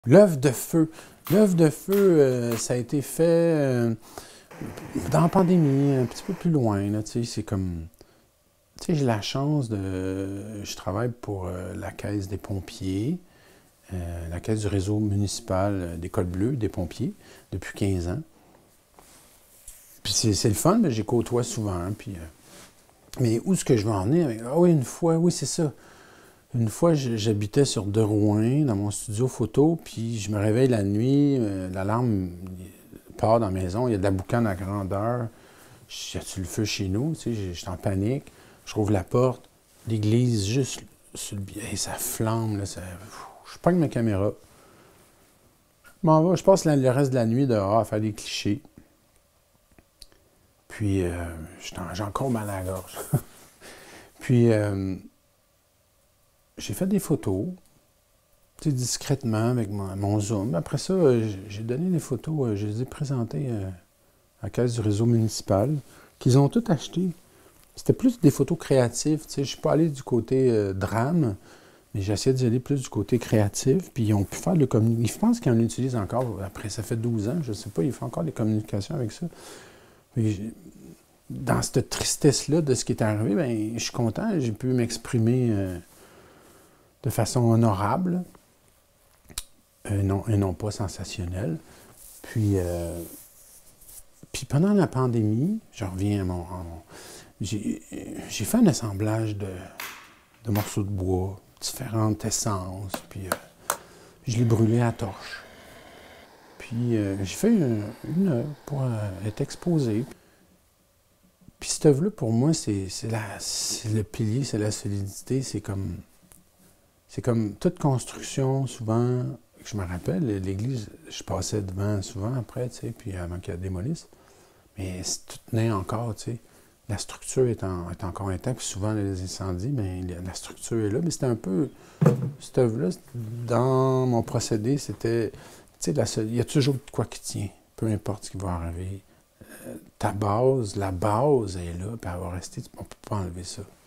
L'œuvre de feu. L'œuvre de feu, ça a été fait dans la pandémie, un petit peu plus loin. Là, c'est comme... Tu sais, j'ai la chance de... Je travaille pour la Caisse des pompiers, la Caisse du réseau municipal des Cols Bleus des pompiers, depuis 15 ans. Puis c'est le fun, mais j'y côtoie souvent. Hein, puis, mais où est-ce que je veux en venir? Ah oui, une fois, oui, c'est ça. Une fois, j'habitais sur De-Rouen, dans mon studio photo, puis je me réveille la nuit, l'alarme part dans la maison, il y a de la boucane à grandeur. Y a-tu le feu chez nous? Tu sais, j'étais en panique. Je rouvre la porte, l'église juste sur le biais, ça flambe, là, je pogne ma caméra. Je passe le reste de la nuit dehors à faire des clichés. Puis, j'ai encore mal à la gorge. Puis, j'ai fait des photos, tu sais, discrètement avec mon zoom. Après ça, j'ai donné des photos, je les ai présentées à la Caisse du réseau municipal, qu'ils ont toutes achetées. C'était plus des photos créatives, tu sais. Je ne suis pas allé du côté drame, mais j'ai essayé d'y aller plus du côté créatif. Puis ils ont pu faire de communication. Je pense qu'ils en utilisent encore. Après, ça fait 12 ans, je ne sais pas, ils font encore des communications avec ça. Puis, dans cette tristesse-là de ce qui est arrivé, bien, je suis content, j'ai pu m'exprimer de façon honorable et non pas sensationnelle. Puis pendant la pandémie, je reviens à j'ai fait un assemblage de morceaux de bois, différentes essences, puis je l'ai brûlé à la torche. Puis j'ai fait une œuvre pour être exposée. Puis cette œuvre-là, pour moi, c'est le pilier, c'est la solidité, c'est comme toute construction, souvent, je me rappelle, l'église, je passais devant souvent après, tu sais, puis avant qu'elle démolisse. Mais tout tenait encore, tu sais. La structure est encore intacte, puis souvent, les incendies, bien, la structure est là. Mais c'était un peu, cette œuvre-là, dans mon procédé, c'était, tu sais, il y a toujours de quoi qui tient, peu importe ce qui va arriver. Ta base, la base est là, puis elle va rester, on ne peut pas enlever ça.